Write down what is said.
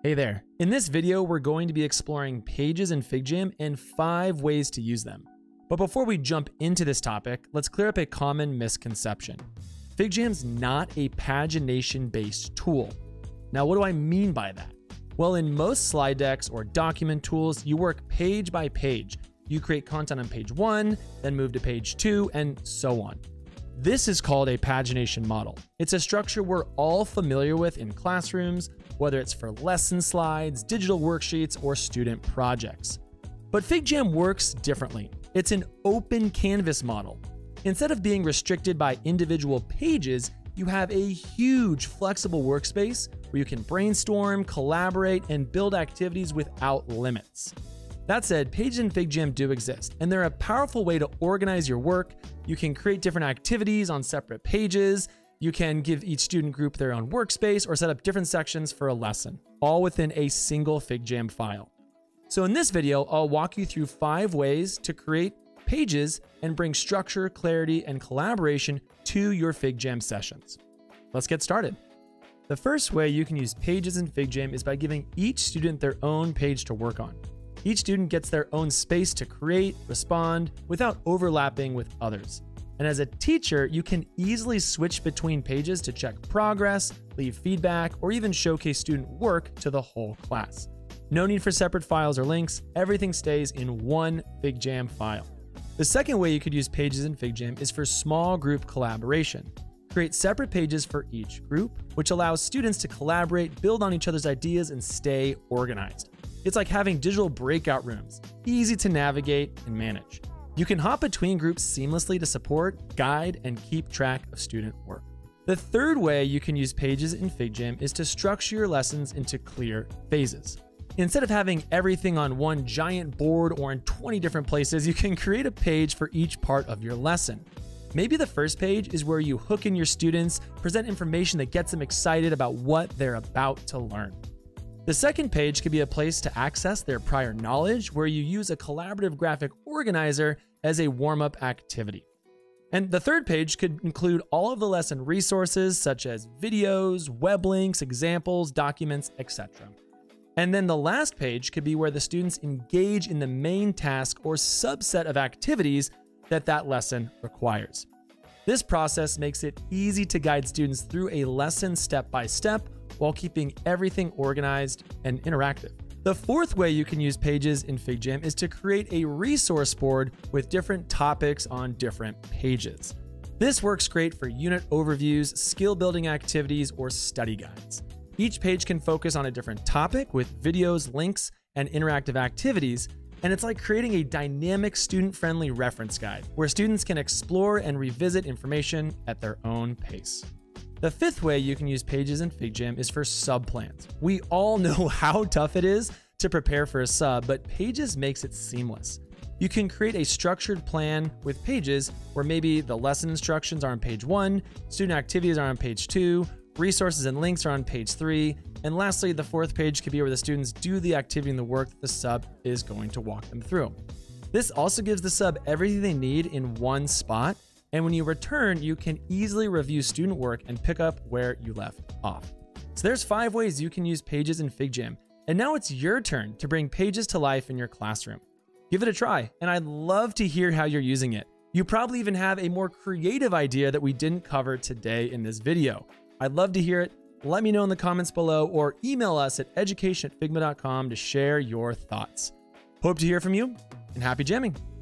Hey there. In this video, we're going to be exploring pages in FigJam and 5 ways to use them. But before we jump into this topic, let's clear up a common misconception. FigJam's not a pagination-based tool. Now, what do I mean by that? Well, in most slide decks or document tools, you work page by page. You create content on page 1, then move to page 2, and so on. This is called a pagination model. It's a structure we're all familiar with in classrooms, whether it's for lesson slides, digital worksheets, or student projects. But FigJam works differently. It's an open canvas model. Instead of being restricted by individual pages, you have a huge flexible workspace where you can brainstorm, collaborate, and build activities without limits. That said, pages in FigJam do exist, and they're a powerful way to organize your work. You can create different activities on separate pages. You can give each student group their own workspace or set up different sections for a lesson, all within a single FigJam file. So in this video, I'll walk you through 5 ways to create pages and bring structure, clarity, and collaboration to your FigJam sessions. Let's get started. The first way you can use pages in FigJam is by giving each student their own page to work on. Each student gets their own space to create, respond, without overlapping with others. And as a teacher, you can easily switch between pages to check progress, leave feedback, or even showcase student work to the whole class. No need for separate files or links. Everything stays in one FigJam file. The second way you could use pages in FigJam is for small group collaboration. Create separate pages for each group, which allows students to collaborate, build on each other's ideas, and stay organized. It's like having digital breakout rooms, easy to navigate and manage. You can hop between groups seamlessly to support, guide, and keep track of student work. The third way you can use pages in FigJam is to structure your lessons into clear phases. Instead of having everything on one giant board or in 20 different places, you can create a page for each part of your lesson. Maybe the first page is where you hook in your students, present information that gets them excited about what they're about to learn. The second page could be a place to access their prior knowledge, where you use a collaborative graphic organizer as a warm-up activity. And the third page could include all of the lesson resources, such as videos, web links, examples, documents, etc. And then the last page could be where the students engage in the main task or subset of activities that lesson requires. This process makes it easy to guide students through a lesson step by step, while keeping everything organized and interactive. The fourth way you can use pages in FigJam is to create a resource board with different topics on different pages. This works great for unit overviews, skill building activities, or study guides. Each page can focus on a different topic with videos, links, and interactive activities, and it's like creating a dynamic student-friendly reference guide where students can explore and revisit information at their own pace. The fifth way you can use pages in FigJam is for subplans. We all know how tough it is to prepare for a sub, but pages makes it seamless. You can create a structured plan with pages where maybe the lesson instructions are on page 1, student activities are on page 2, resources and links are on page 3, and lastly, the fourth page could be where the students do the activity and the work that the sub is going to walk them through. This also gives the sub everything they need in one spot, and when you return, you can easily review student work and pick up where you left off. So there's 5 ways you can use pages in FigJam, and now it's your turn to bring pages to life in your classroom. Give it a try, and I'd love to hear how you're using it. You probably even have a more creative idea that we didn't cover today in this video. I'd love to hear it. Let me know in the comments below or email us at education@figma.com to share your thoughts. Hope to hear from you, and happy jamming.